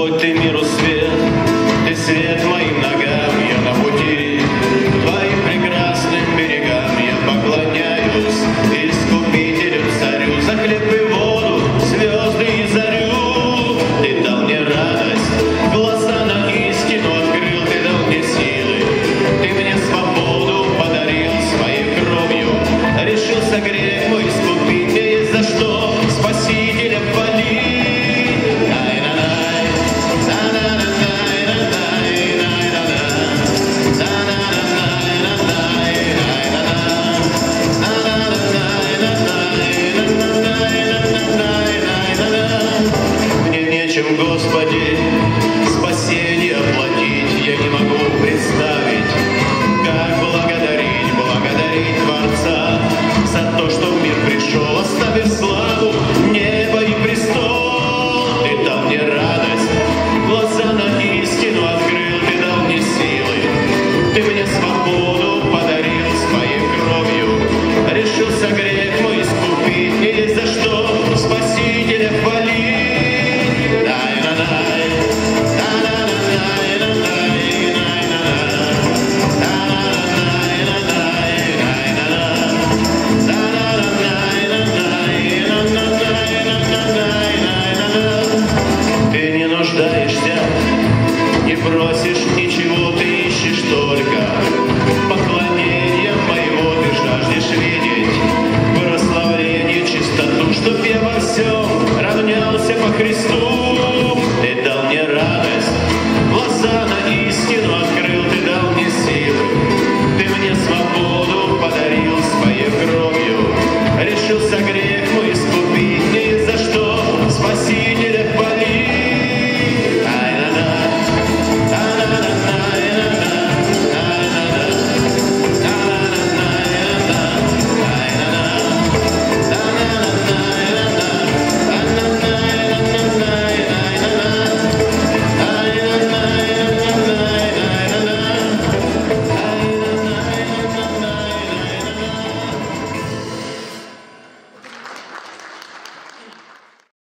Господь, Ты миру свет, Ты свет моим ногам, я на пути к Твоим прекрасным берегам. Я поклоняюсь Искупителю, Царю, за хлеб и воду, звезды и зарю. Ты дал мне радость, глаза на истину открыл, Ты дал мне силы, Ты мне свободу подарил своей кровью. Решился грех мой искупить, мне есть за что Спасителя хвалить. Мне нечем, Господи,